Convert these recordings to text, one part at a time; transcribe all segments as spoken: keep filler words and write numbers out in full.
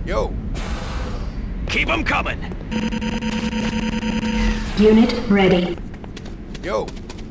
Yo. Keep them coming. Unit ready. Yo.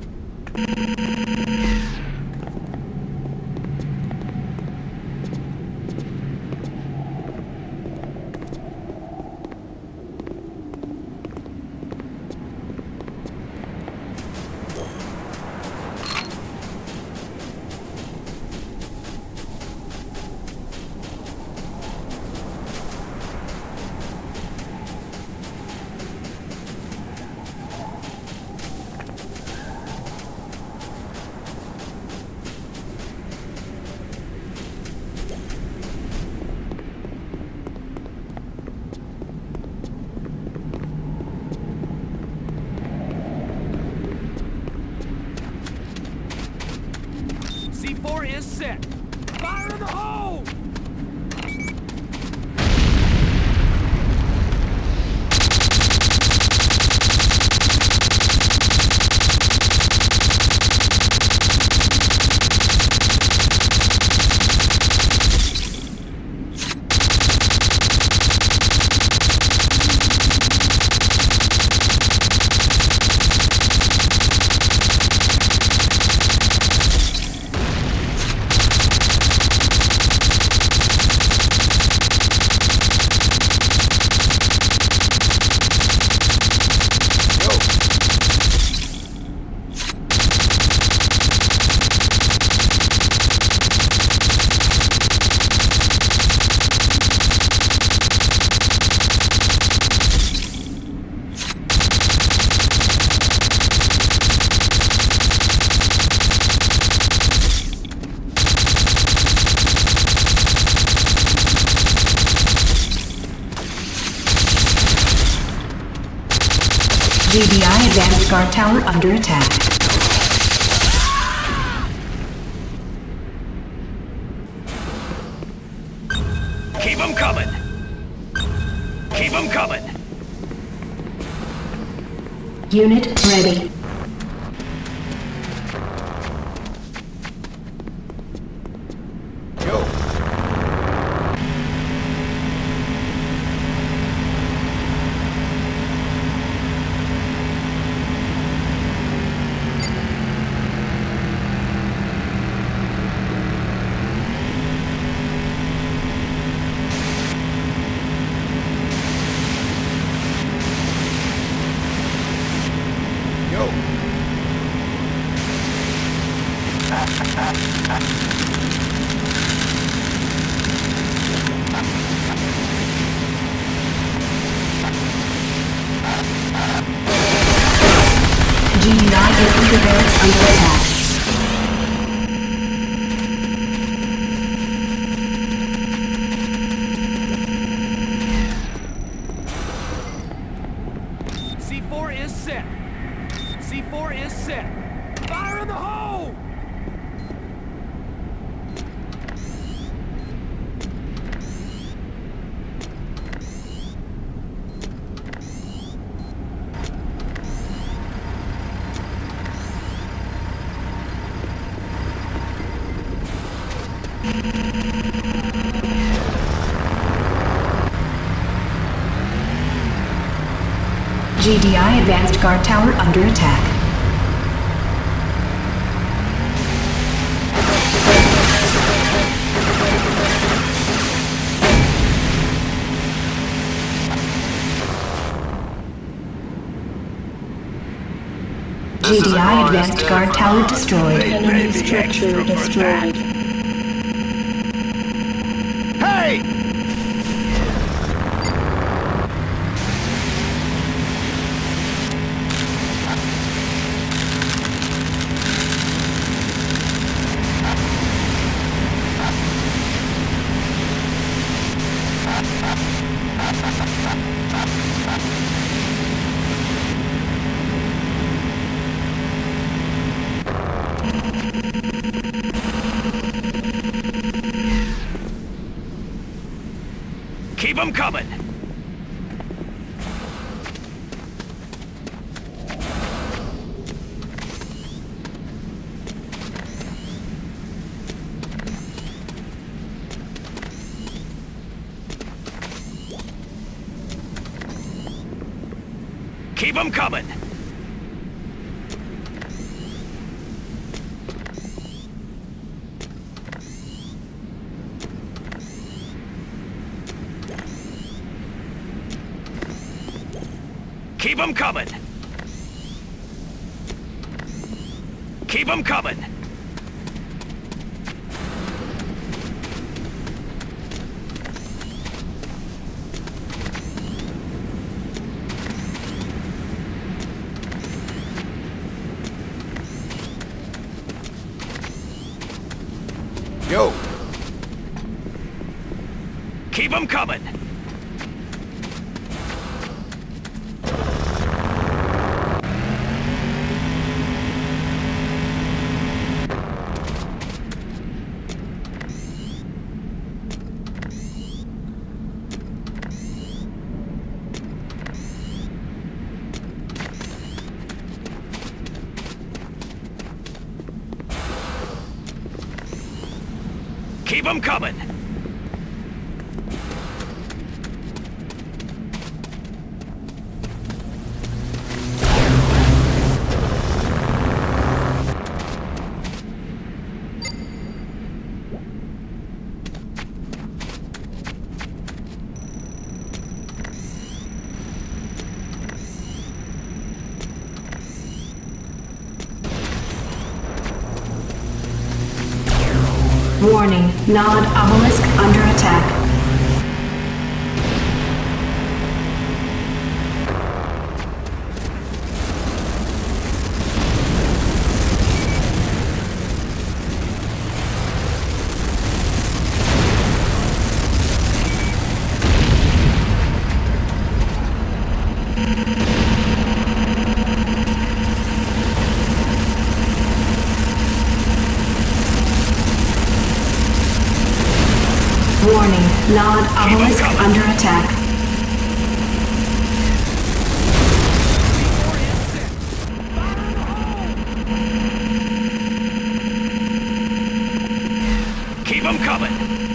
C four is set. Fire in the hole! G D I advanced guard tower under attack. Keep them coming. Keep them coming. Unit ready. Yo. Yo. G D I infantry barracks under attack. C four is set. C four is set. Fire in the hole! G D I advanced guard tower under attack. G D I advanced guard tower destroyed. Enemy structure destroyed. Hey! Keep them coming. Keep them coming. Keep them coming. Keep them coming. Yo. Keep them coming. Keep them coming! Warning, Nod Obelisk under attack. Warning, Nod Obelisk under attack. Keep them coming!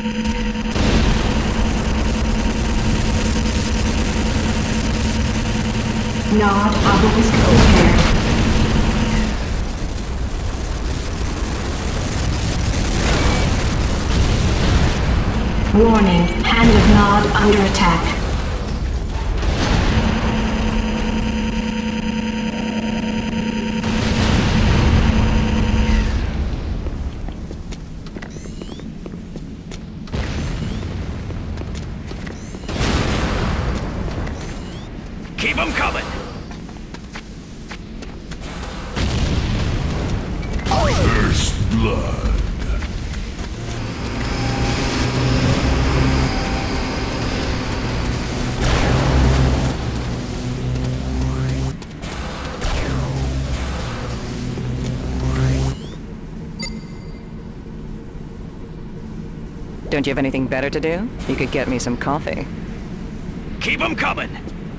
Nod Obelisk repaired. Warning, Hand of Nod under attack. Keep them coming! First blood. Don't you have anything better to do? You could get me some coffee. Keep them coming!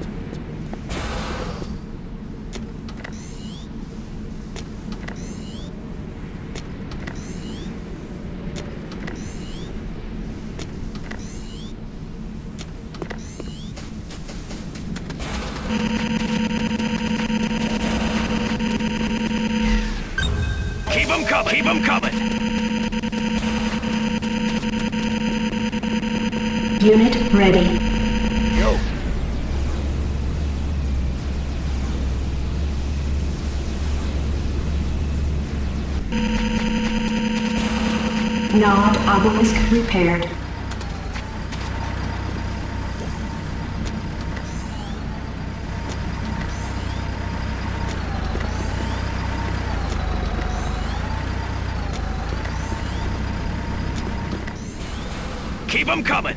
Keep them coming! Keep them coming! Unit ready. Yo. Nod Obelisk repaired. Keep them coming!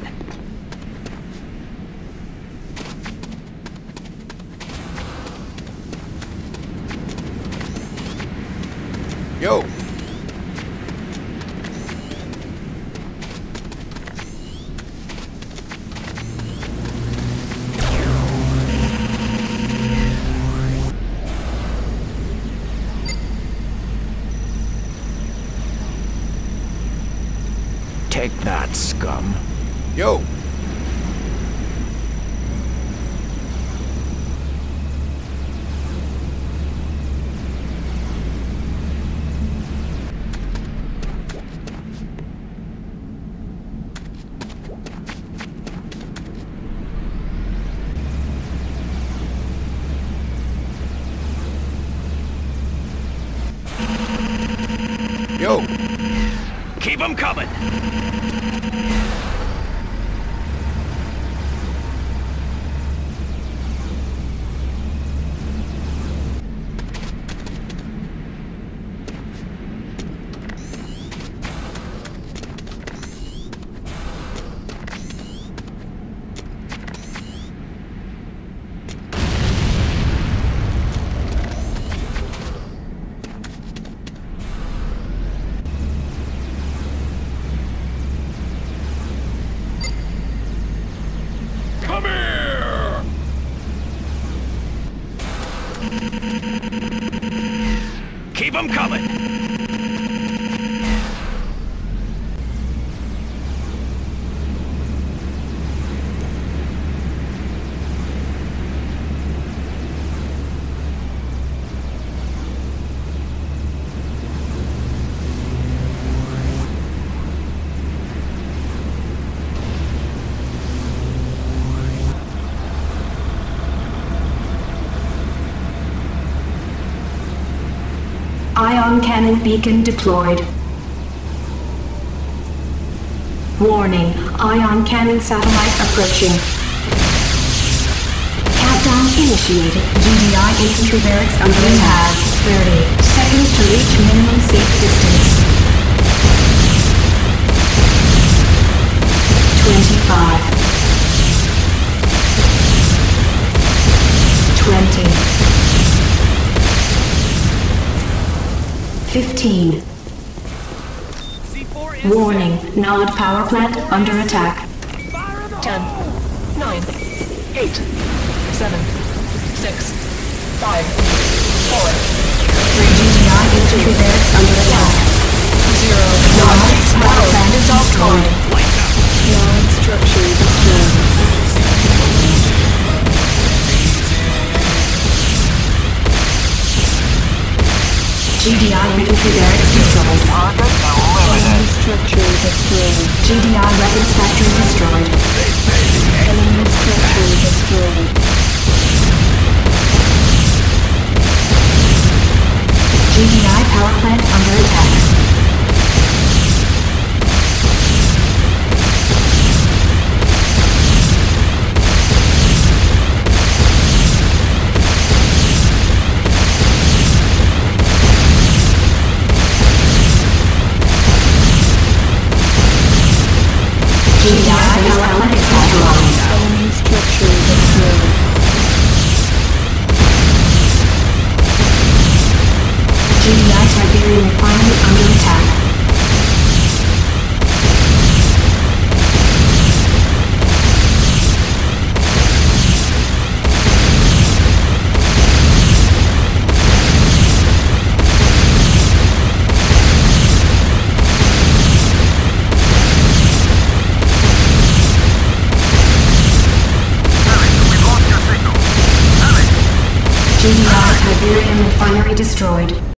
Yo. Take that, scum. Yo. coming! Come here! Keep them coming! Ion cannon beacon deployed. Warning, ion cannon satellite approaching. Countdown initiated. G D I infantry barracks under attack. thirty seconds to reach minimum safe distance. twenty-five. twenty. fifteen. C four is Warning, set. Nod power plant under attack. Fire in the Ten, hole! nine, eight, seven, six, five, four, G D I infantry barracks under attack. zero. Nod power plant is destroyed. Lights out! Nod structure destroyed. G D I infantry barracks destroyed. Enemy structure destroyed. G D I weapons factory destroyed. Enemy structure destroyed. G D I power plant under attack. G D I power plant is destroyed. Enemy structure destroyed. G D I Tiberium refinery under attack. G D I Tiberium refinery destroyed.